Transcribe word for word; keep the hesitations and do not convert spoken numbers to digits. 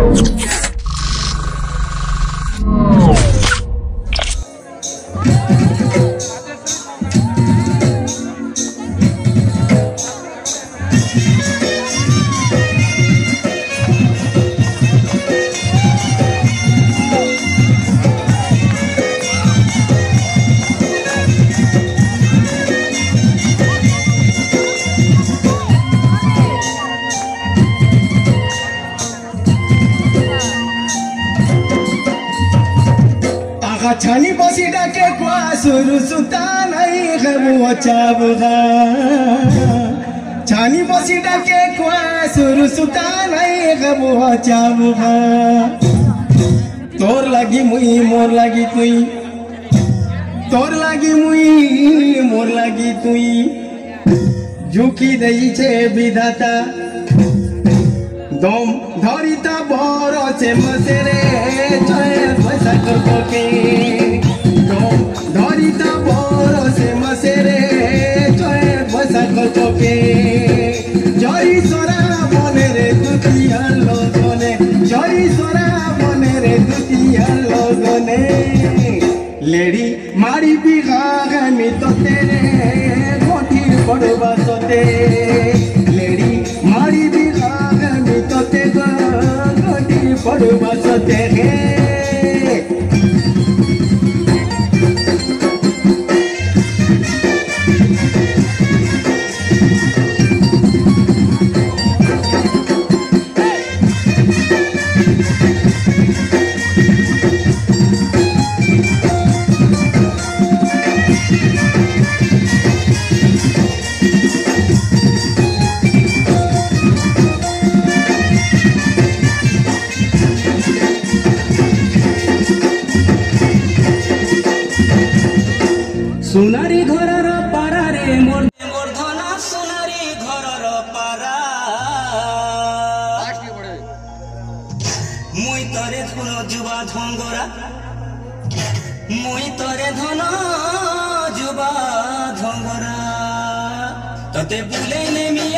छानी बसी डाके क्वा सुरु सुता नहीं खबुआ चाबुगा छानी बसी डाके क्वा सुरु सुता नहीं खबुआ चाबुगा तोर लगी मुई मोर लगी तुई तोर लगी मुई मोर लगी तुई झुकी दई छे विधाता दम धरिता बरो से मसेरे चय पैसा करको के दम धरिता बरो से मसेरे चय पैसा करको के जय सोरा बने रे दुतिया लोगने जय सोरा बने रे दुतिया लोगने लेडी मारी बिगा गामी तो तेरे कोठीर पड़वा सोते लेडी मारी बिगा तो ते गोटी पड़वा सोते गे सुनारी घरर पारा रे मोर मोर धना सुनारी घरर पारा मुई तरे धन जुबा धंगरा मुई तरे धन जुबा धंगरा तते बुले नेमी